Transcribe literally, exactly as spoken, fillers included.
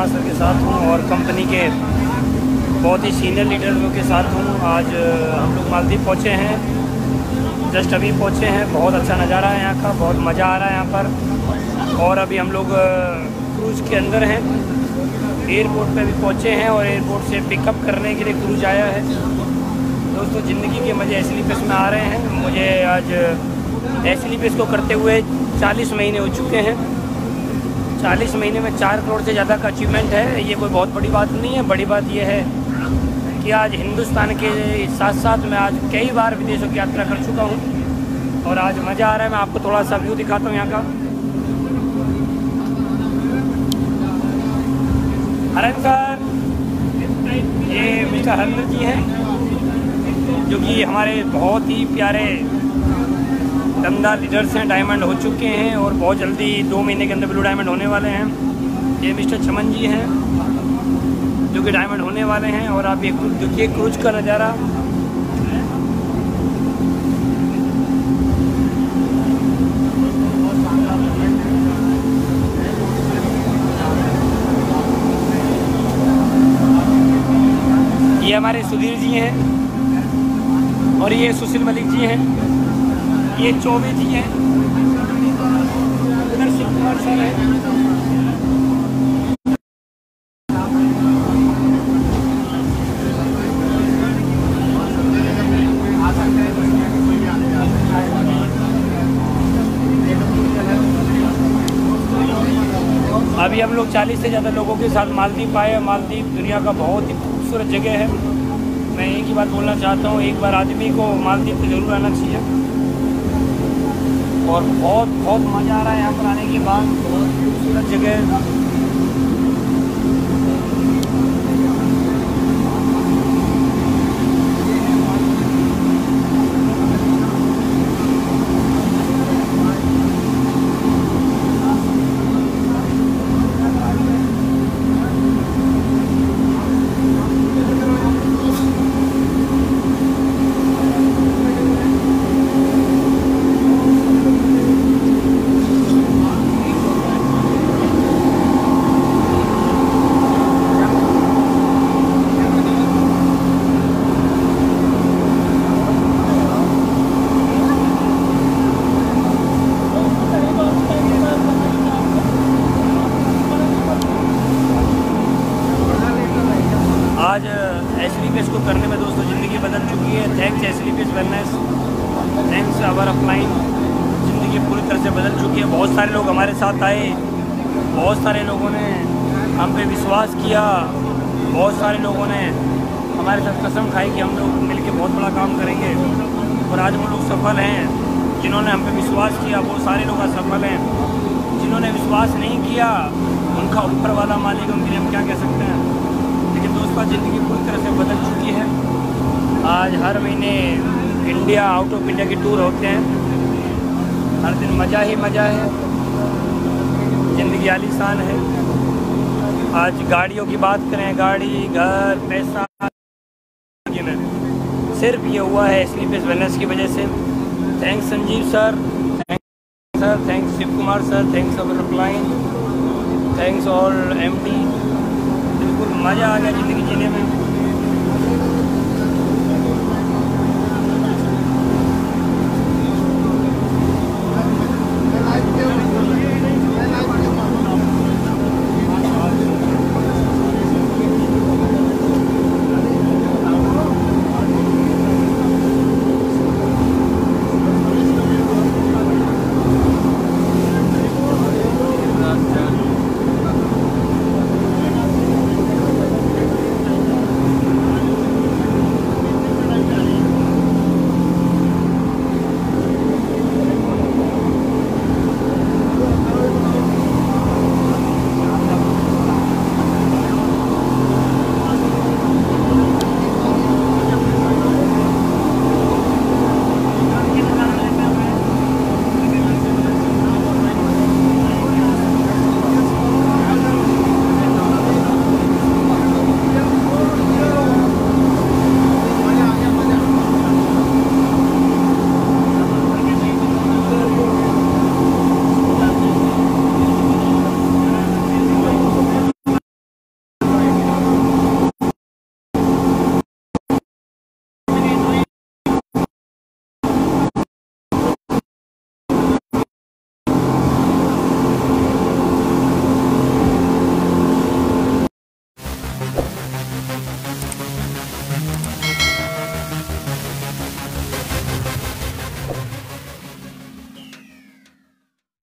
Kumar sir के साथ हूँ और कंपनी के बहुत ही सीनियर लीडरों के साथ हूँ। आज हम लोग मालदीव पहुँचे हैं, जस्ट अभी पहुँचे हैं। बहुत अच्छा नज़ारा है यहाँ का, बहुत मज़ा आ रहा है यहाँ पर। और अभी हम लोग क्रूज़ के अंदर हैं, एयरपोर्ट पे भी पहुँचे हैं और एयरपोर्ट से पिकअप करने के लिए क्रूज़ आया है। दोस्तों, ज़िंदगी के मज़े एस्लीपेस में आ रहे हैं। मुझे आज एस्लीपेस को करते हुए चालीस महीने हो चुके हैं। चालीस महीने में चार करोड़ से ज़्यादा का अचीवमेंट है। ये कोई बहुत बड़ी बात नहीं है। बड़ी बात यह है कि आज हिंदुस्तान के साथ साथ मैं आज कई बार विदेशों की यात्रा कर चुका हूँ और आज मज़ा आ रहा है। मैं आपको थोड़ा सा व्यू दिखाता हूँ यहाँ का। हरन सर, ये मिस्टर हरन जी हैं जो कि हमारे बहुत ही प्यारे दमदार लीडर्स हैं। डायमंड हो चुके हैं और बहुत जल्दी दो महीने के अंदर ब्लू डायमंड होने वाले हैं। ये मिस्टर चमन जी हैं जो कि डायमंड होने वाले हैं। और आप ये देखिए क्रूज का नज़ारा। ये हमारे सुधीर जी हैं और ये सुशील मलिक जी हैं, ये चौबे जी हैं, उधर शिव कुमार सर है। अभी हम लोग चालीस से ज़्यादा लोगों के साथ मालदीव आए। मालदीव दुनिया का बहुत ही खूबसूरत जगह है। मैं एक ही बात बोलना चाहता हूँ, एक बार आदमी को मालदीव पे ज़रूर आना चाहिए। और बहुत बहुत मज़ा आ रहा है यहाँ पर आने के बाद। बहुत खूबसूरत जगह है। आज एस्लीपेस को करने में दोस्तों ज़िंदगी बदल चुकी है। Thanks Asclepius wellness, thanks our upline. ज़िंदगी पूरी तरह से बदल चुकी है। बहुत सारे लोग हमारे साथ आए, बहुत सारे लोगों ने हम पे विश्वास किया, बहुत सारे लोगों ने हमारे साथ कसम खाई कि हम लोग मिलके बहुत बड़ा काम करेंगे। और आज वो लोग सफल हैं। जिन्होंने हम पे विश्वास किया वो सारे लोग असफल हैं। जिन्होंने विश्वास नहीं किया उनका ऊपर वाला मालिक, उनके लिए हम क्या कह सकते हैं। लेकिन दोस्तों, ज़िंदगी पूरी तरह से बदल चुकी है। आज हर महीने इंडिया, आउट ऑफ इंडिया के टूर होते हैं। हर दिन मज़ा ही मज़ा है। ज़िंदगी आलीशान है। आज गाड़ियों की बात करें, गाड़ी, घर, पैसा, सिर्फ ये हुआ है एस्लीपेस वेलनेस की वजह से। Thanks Sanjeev sir, thanks sir, thanks Shiv Kumar sir, thanks our upline, thanks all M D. बिल्कुल मज़ा आ गया ज़िंदगी जीने में।